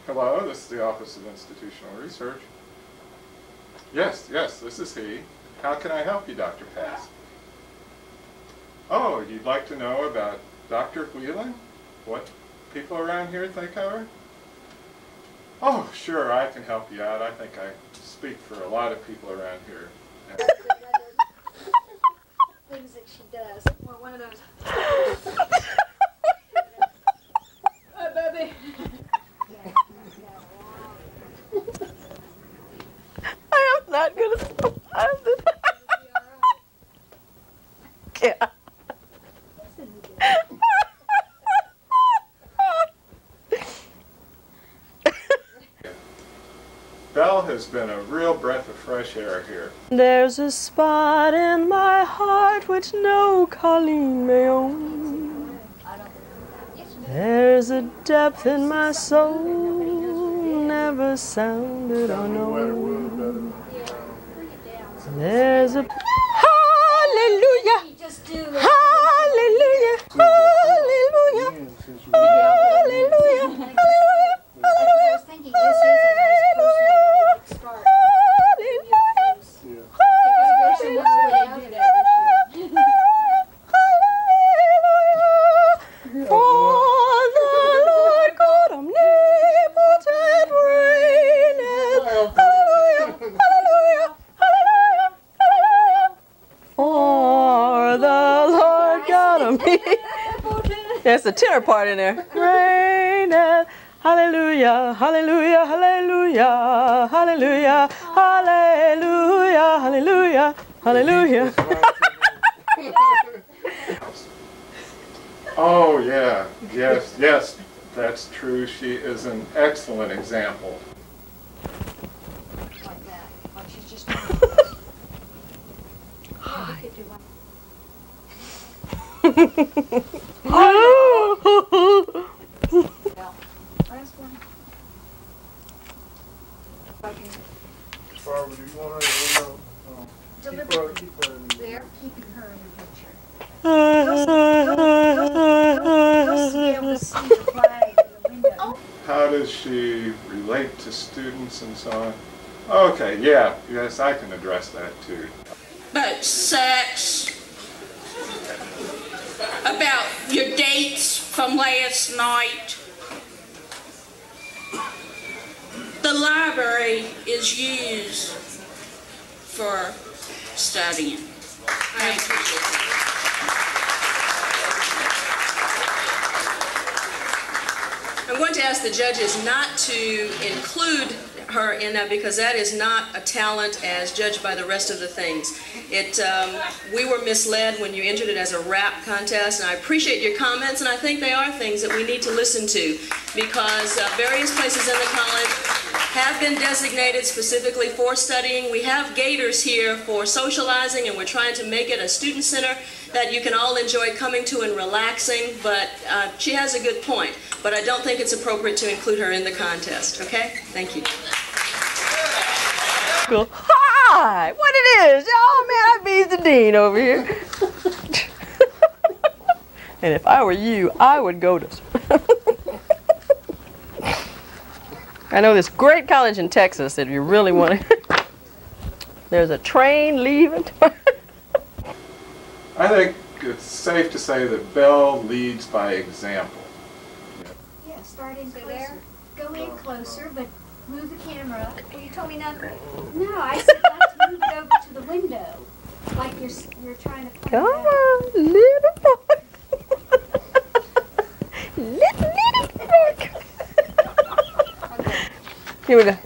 Hello, this is the Office of Institutional Research. Yes, this is he. How can I help you, Dr. Pass? Oh, you'd like to know about Dr. Wheelan? What people around here think of her? Oh, sure, I can help you out. I think I speak for a lot of people around here. Things that she does. Well, one of those. Oh, baby. I am not going to survive this. Yeah. Belle has been a real breath of fresh air here. There's a spot in my heart which no Colleen may own. There's a depth in my soul never sounded unknown. There's a hallelujah, hallelujah, hallelujah, hallelujah, hallelujah. I was thinking this is a nice personal start. There's a tenor part in there. Reigneth, hallelujah, hallelujah, hallelujah, hallelujah, hallelujah, hallelujah, hallelujah. Oh yeah, yes, that's true. She is an excellent example. Like that. Like she's just Barbara, do you want her to know? Keep her in the They're keeping her in the picture. You'll be able to see the flag in the window. How does she relate to students and so on? Okay, yes, I can address that too. About sex, about your dates from last night. The library is used for studying. I appreciate it. I'm going to ask the judges not to include her in that because that is not a talent as judged by the rest of the things. We were misled when you entered it as a rap contest, and I appreciate your comments, and I think they are things that we need to listen to because various places in the college have been designated specifically for studying. We have gators here for socializing, and we're trying to make it a student center that you can all enjoy coming to and relaxing, but she has a good point. But I don't think it's appropriate to include her in the contest, okay? Thank you. Cool. Hi! What it is? Oh man, I beat the dean over here. And if I were you, I would go to I know this great college in Texas if you really want to. There's a train leaving. I think it's safe to say that Belle leads by example. Yeah, start in closer. Go in closer, but move the camera. Well, you told me not. No, I said let's move it over to the window, like you're trying to. Come on, little boy. little boy. Here we go.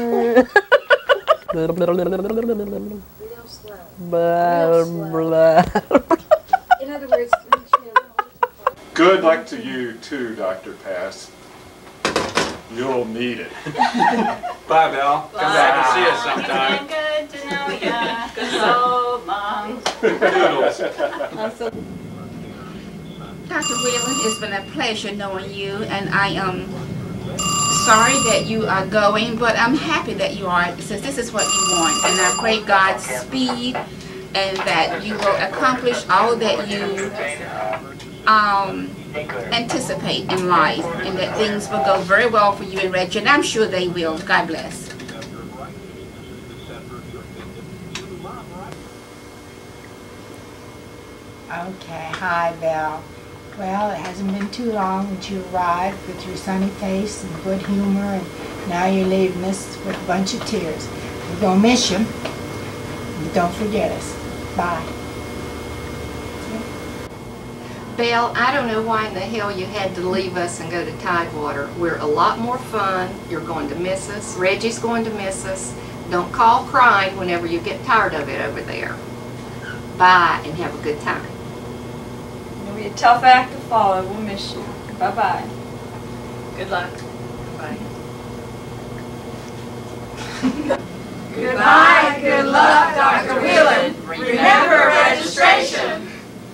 Real slow. Blah, blah. In other words, Good luck to you too, Dr. Pass. You'll need it. Bye, Belle. Come back and see us sometime. Good to know ya. So long. Doodles. Dr. Wheelan, it's been a pleasure knowing you, and I am sorry that you are going, but I'm happy that you are, since this is what you want, and I pray God's speed and that you will accomplish all that you anticipate in life, and that things will go very well for you and Reggie, and I'm sure they will. God bless. Okay, hi Belle. Well, it hasn't been too long that you arrived with your sunny face and good humor, and now you're leaving us with a bunch of tears. We're going to miss you, but don't forget us. Bye. Belle, I don't know why in the hell you had to leave us and go to Tidewater. We're a lot more fun. You're going to miss us. Reggie's going to miss us. Don't call crying whenever you get tired of it over there. Bye, and have a good time. It'll be a tough act to follow. We'll miss you. Bye-bye. Good luck. Bye. Goodbye. Good luck, Dr. Wheelan. Remember registration.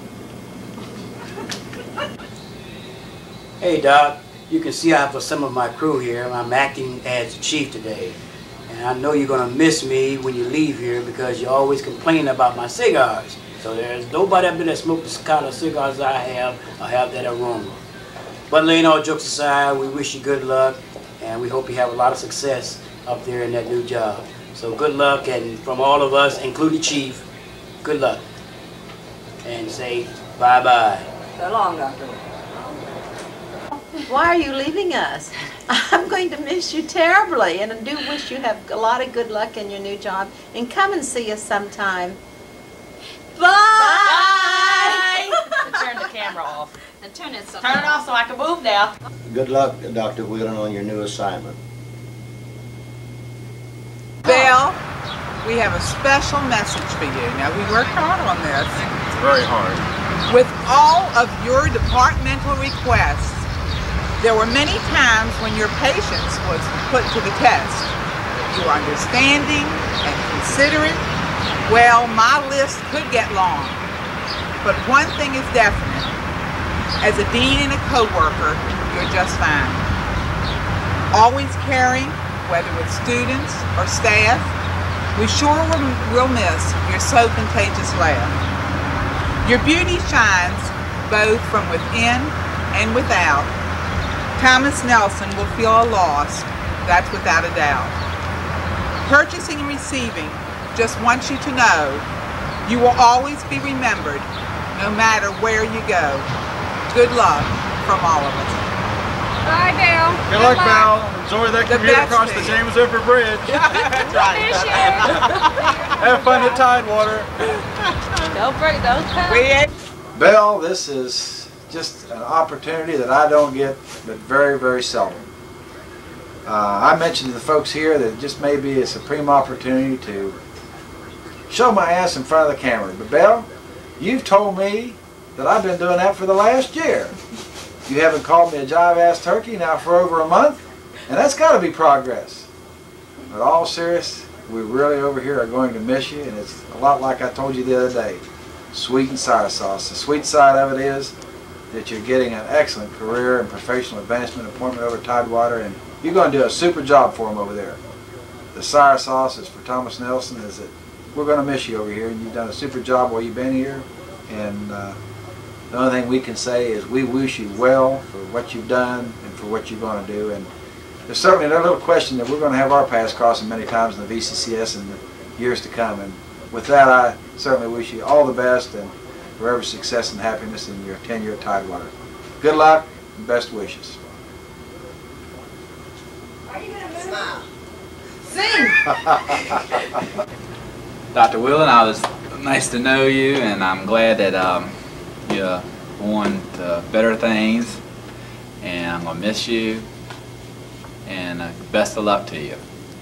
Hey Doc, you can see I have some of my crew here. I'm acting as the chief today. And I know you're going to miss me when you leave here because you always complain about my cigars. So there's nobody up there that smokes the kind of cigars I have or have that aroma. But laying all jokes aside, we wish you good luck and we hope you have a lot of success up there in that new job. So good luck, and from all of us, including Chief, good luck. And say bye-bye. So long, Dr. Why are you leaving us? I'm going to miss you terribly, and I do wish you have a lot of good luck in your new job. And come and see us sometime. Bye! Bye! And turn the camera off. And turn it off so I can move now. Good luck, Dr. Wheelan, on your new assignment. Belle, we have a special message for you. Now, we worked hard on this. It's very hard. With all of your departmental requests, there were many times when your patience was put to the test. You were understanding and considerate. Well, my list could get long, but one thing is definite. As a dean and a co-worker, you're just fine. Always caring, whether with students or staff, we sure will miss your so contagious laugh. Your beauty shines both from within and without. Thomas Nelson will feel a loss, that's without a doubt. Purchasing and receiving just wants you to know you will always be remembered no matter where you go. Good luck from all of us. Bye, Belle. Good luck, Belle. Enjoy that commute across the James River Bridge. That's right. Have fun at Tidewater. Don't break those times. Belle, this is just an opportunity that I don't get but very, very seldom. I mentioned to the folks here that it just may be a supreme opportunity to show my ass in front of the camera. But Belle, you've told me that I've been doing that for the last year. You haven't called me a jive-ass turkey now for over a month, and that's got to be progress. But all serious, we really over here are going to miss you, and it's a lot like I told you the other day. Sweet and sour sauce. The sweet side of it is that you're getting an excellent career and professional advancement appointment over Tidewater, and you're going to do a super job for them over there. The sour sauce is for Thomas Nelson, is that we're going to miss you over here, and you've done a super job while you've been here, and the only thing we can say is we wish you well for what you've done and for what you're going to do, and there's certainly no little question that we're going to have our paths crossing many times in the VCCS in the years to come, and with that I certainly wish you all the best and forever success and happiness in your tenure at Tidewater. Good luck and best wishes. Are you going to smile? Sing! Dr. Wheelan, nice to know you, and I'm glad that you're on to better things, and I'm going to miss you, and best of luck to you.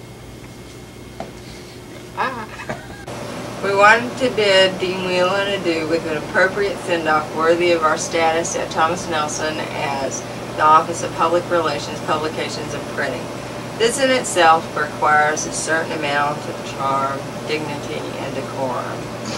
We wanted to bid Dean Wheelan adieu with an appropriate send-off worthy of our status at Thomas Nelson as the Office of Public Relations, Publications, and Printing. This in itself requires a certain amount of charm, dignity, and decorum.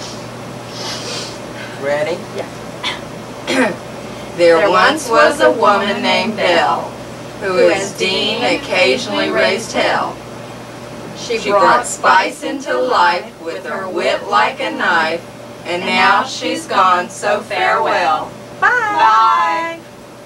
Ready? Yeah. There once was a woman named Belle, who as Dean occasionally raised hell. She brought spice into life with her wit like a knife, and now she's gone, so farewell. Bye. Bye.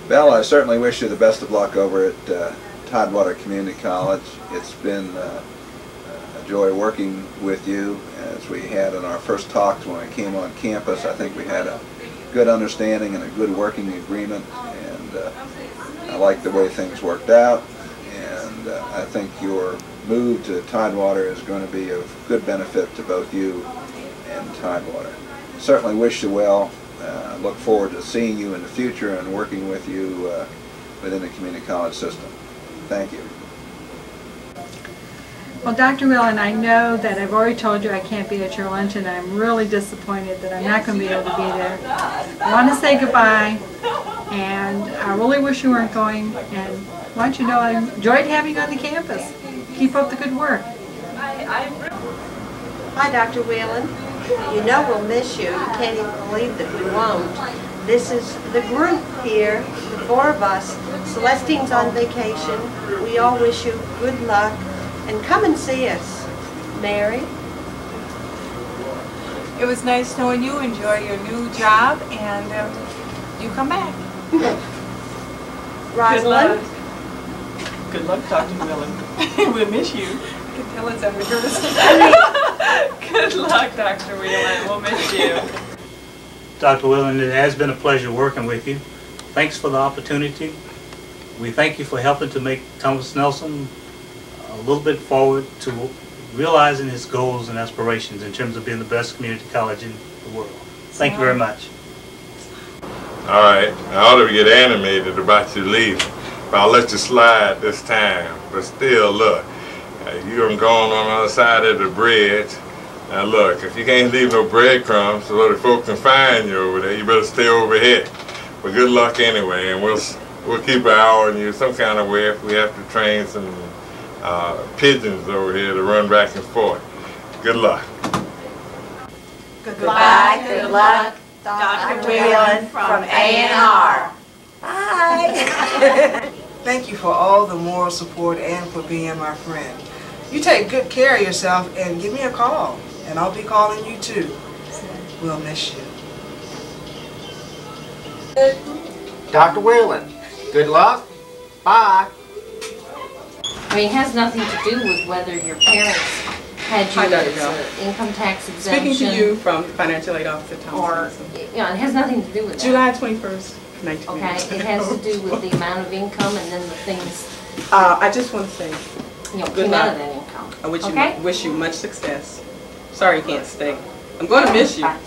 Belle, I certainly wish you the best of luck over at Tidewater Community College. It's been a joy working with you. As we had in our first talks when I came on campus, I think we had a good understanding and a good working agreement, and I like the way things worked out, and I think your move to Tidewater is going to be of good benefit to both you and Tidewater. Certainly wish you well. Look forward to seeing you in the future and working with you within the community college system. Thank you. Well, Dr. Wheelan, I know that I've already told you I can't be at your luncheon. I'm really disappointed that I'm not going to be able to be there. I want to say goodbye, and I really wish you weren't going, and I want you to know I enjoyed having you on the campus. Keep up the good work. Hi, Dr. Wheelan. You know we'll miss you. You can't even believe that we won't. This is the group here, the four of us. Celestine's on vacation. We all wish you good luck, and come and see us. Mary? It was nice knowing you. Enjoy your new job, and you come back. Rosalind? Good luck, Dr. Wheelan. We'll miss you. I can tell it's under courtesy. Good luck, Dr. Wheelan. We'll miss you. Dr. Wheelan, it has been a pleasure working with you. Thanks for the opportunity. We thank you for helping to make Thomas Nelson a little bit forward to realizing his goals and aspirations in terms of being the best community college in the world. Thank you very much. All right, I ought to get animated about you leaving, but I'll let you slide this time. But still, look, you're going on the other side of the bridge. Now look, if you can't leave no breadcrumbs so that folks can find you over there, you better stay over here. But good luck anyway, and we'll keep an eye on you some kind of way if we have to train some pigeons over here to run back and forth. Good luck. Goodbye, good luck, Dr. Wheelan from A&R. Bye. Thank you for all the moral support and for being my friend. You take good care of yourself and give me a call, and I'll be calling you too. We'll miss you. Dr. Wheelan, good luck. Bye. I mean, it has nothing to do with whether your parents had you as an income tax exemption. Speaking to you from financial aid officer Thomas. Yeah, it has nothing to do with that. July 21st, 1990. Okay, it has to do with the amount of income and then the things. I just want to say, good came out luck. of that income. I wish you much success. Sorry you can't stay. I'm going to miss you. I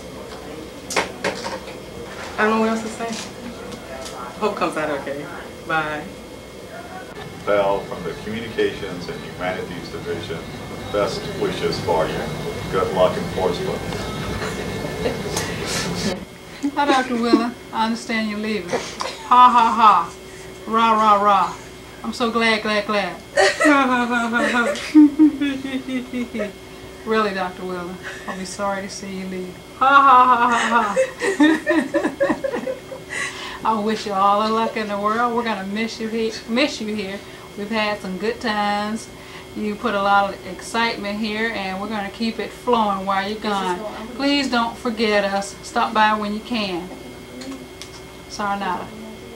don't know what else to say. Hope comes out okay. Bye. Belle from the Communications and Humanities Division. Best wishes for you. Good luck in Portsmouth. Hi, Dr. Wheelan. I understand you're leaving. Ha ha ha. Rah rah rah. I'm so glad. Really, Dr. Wheelan, I'll be sorry to see you leave. Ha ha ha ha ha. I wish you all the luck in the world. We're gonna miss you here. We've had some good times. You put a lot of excitement here, and we're gonna keep it flowing while you're gone. Please don't forget us. Stop by when you can. Sayonara.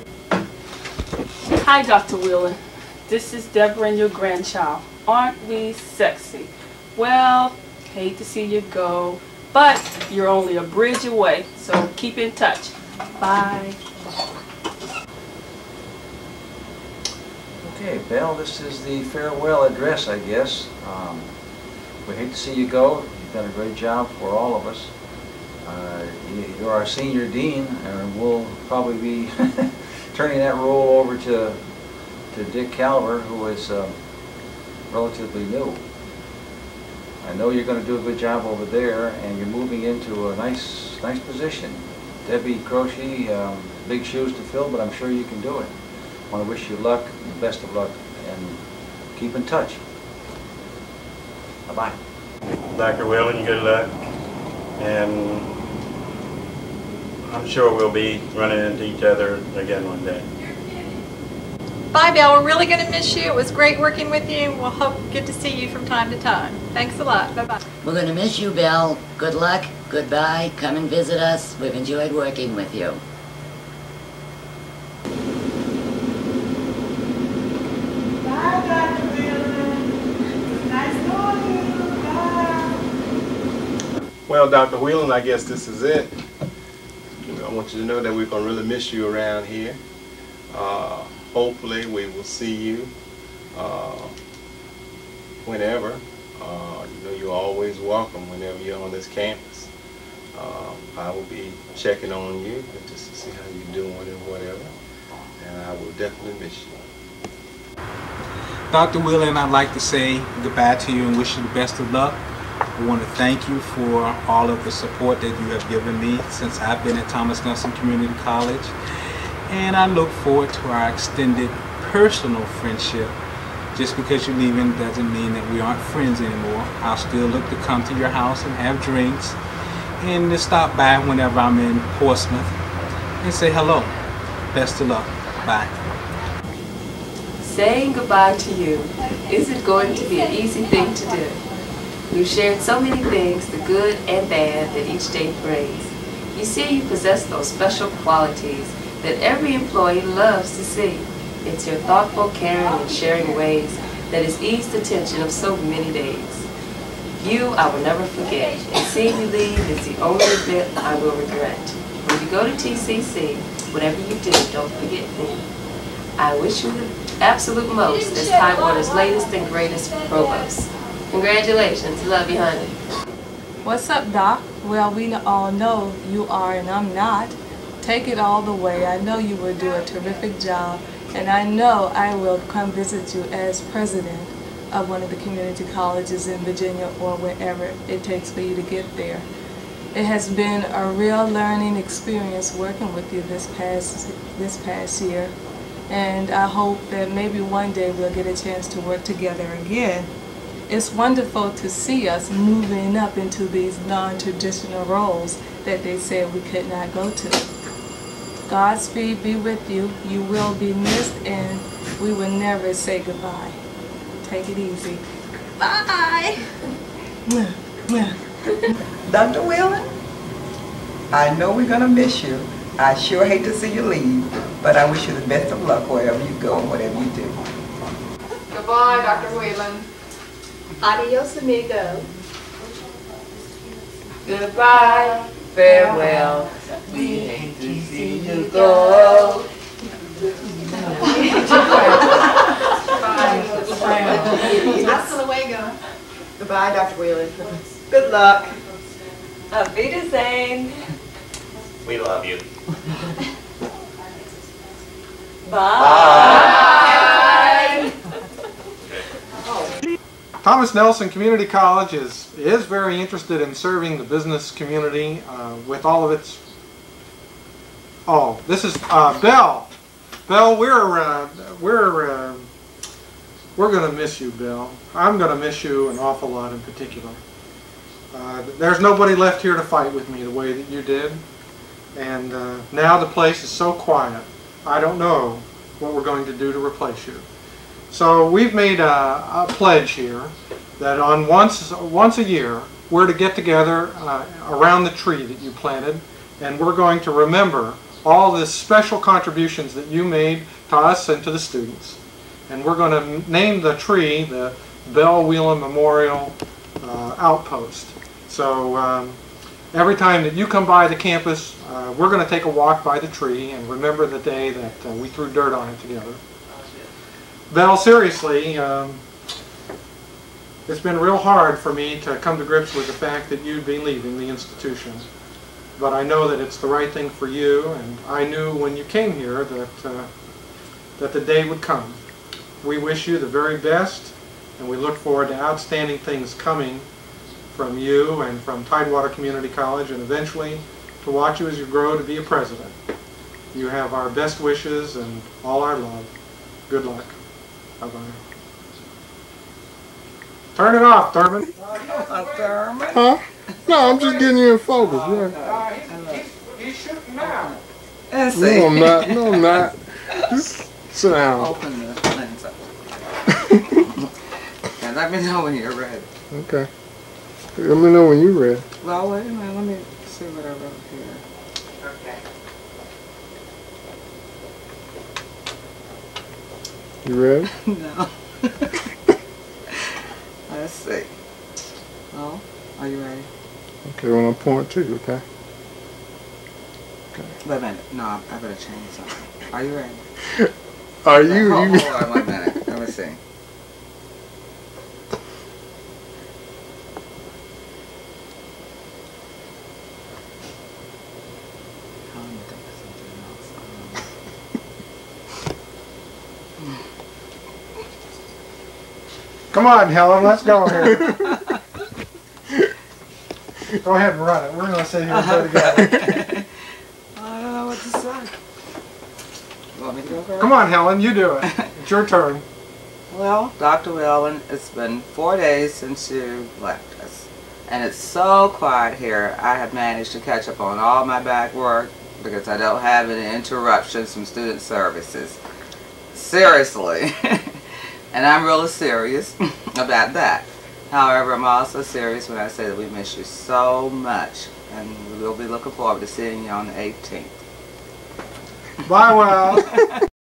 Hi, Dr. Wheelan. This is Deborah and your grandchild. Aren't we sexy? Well, hate to see you go, but you're only a bridge away, so keep in touch. Bye. Okay, Belle, this is the farewell address, I guess. We hate to see you go. You've done a great job for all of us. You're our senior dean, and we'll probably be turning that role over to Dick Calver, who is relatively new. I know you're going to do a good job over there, and you're moving into a nice position. Debbie Croce, big shoes to fill, but I'm sure you can do it. I want to wish you luck, the best of luck, and keep in touch. Bye-bye. Dr. Wheelan, good luck, and I'm sure we'll be running into each other again one day. Bye, Belle. We're really going to miss you. It was great working with you. We'll hope get to see you from time to time. Thanks a lot. Bye-bye. We're going to miss you, Belle. Good luck. Goodbye. Come and visit us. We've enjoyed working with you. Well, Dr. Wheelan, I guess this is it. I want you to know that we're going to really miss you around here. Hopefully we will see you whenever. You know, you're always welcome whenever you're on this campus. I will be checking on you just to see how you're doing and whatever. And I will definitely miss you. Dr. Wheelan, I'd like to say goodbye to you and wish you the best of luck. I want to thank you for all of the support that you have given me since I've been at Thomas Nelson Community College. And I look forward to our extended personal friendship. Just because you're leaving doesn't mean that we aren't friends anymore. I'll still look to come to your house and have drinks and to stop by whenever I'm in Portsmouth and say hello. Best of luck. Bye. Saying goodbye to you isn't going to be an easy thing to do. We've shared so many things, the good and bad, that each day brings. You see, you possess those special qualities that every employee loves to see. It's your thoughtful, caring, and sharing ways that has eased the tension of so many days. You, I will never forget, and seeing you leave is the only event I will regret. When you go to TCC, whatever you do, don't forget me. I wish you the absolute most as Tidewater's latest and greatest provost. Congratulations. Love you, honey. What's up, Doc? Well, we all know you are and I'm not. Take it all the way. I know you will do a terrific job, and I know I will come visit you as president of one of the community colleges in Virginia or wherever it takes for you to get there. It has been a real learning experience working with you this past year, and I hope that maybe one day we'll get a chance to work together again. It's wonderful to see us moving up into these non-traditional roles that they said we could not go to. Godspeed be with you. You will be missed, and we will never say goodbye. Take it easy. Bye. Dr. Wheelan, I know we're going to miss you. I sure hate to see you leave, but I wish you the best of luck wherever you go and whatever you do. Goodbye, Dr. Wheelan. Adios, amigo. Goodbye. Farewell. We hate to see you go. Hasta luego. Goodbye, Dr. Wheelan. Good luck. Auf Wiedersehen. We love you. Bye. Thomas Nelson Community College is very interested in serving the business community with all of its... Oh, this is Belle. Belle, we're going to miss you, Belle. I'm going to miss you an awful lot in particular. There's nobody left here to fight with me the way that you did, and now the place is so quiet. I don't know what we're going to do to replace you. So we've made a pledge here that on once a year we're to get together around the tree that you planted, and we're going to remember all the special contributions that you made to us and to the students. And we're going to name the tree the Belle Wheelan Memorial Outpost. So every time that you come by the campus, we're going to take a walk by the tree and remember the day that we threw dirt on it together. Belle, seriously, it's been real hard for me to come to grips with the fact that you'd be leaving the institution. But I know that it's the right thing for you, and I knew when you came here that the day would come. We wish you the very best, and we look forward to outstanding things coming from you and from Tidewater Community College, and eventually to watch you as you grow to be a president. You have our best wishes and all our love. Good luck. Bye-bye. Turn it off, Thurman. Huh? No, I'm just getting you in focus. Yeah. He's shooting now. No, I'm not. No, I'm not. Just sit down. Open the lens up. And let me know when you're ready. Okay. Let me know when you're ready. Well, wait a minute. Let me see what I wrote here. Okay. You ready? No. Let's see. Oh, are you ready? Okay, when I point to you, okay? Wait a minute. No, I better change something. Are you ready? Are you? Hold on 1 minute. Let me see. Come on, Helen, let's go here. Go ahead and run it. We're going to sit here and do it together. I don't know what to say. You want me to go first? Come on, Helen, you do it. It's your turn. Well, Dr. Wheelan, it's been 4 days since you left us. And it's so quiet here. I have managed to catch up on all my back work because I don't have any interruptions from student services. Seriously. And I'm really serious about that. However, I'm also serious when I say that we miss you so much. And we'll be looking forward to seeing you on the 18th. Bye, Well.